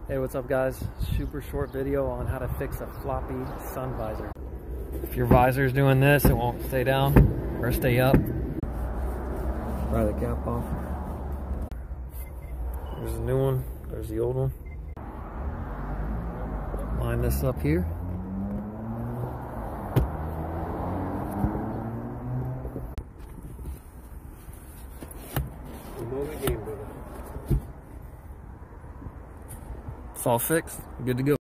Hey, what's up guys? Super short video on how to fix a floppy sun visor. If your visor is doing this, it won't stay down or stay up. Pry the cap off. There's a new one, there's the old one. Line this up here. It's all fixed, good to go.